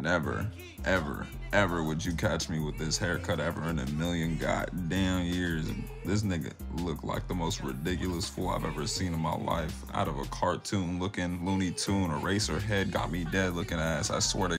never, ever, ever would you catch me with this haircut ever in a million goddamn years. This nigga looked like the most ridiculous fool I've ever seen in my life. Out of a cartoon looking Looney Tune eraser head got me dead looking ass. I swear to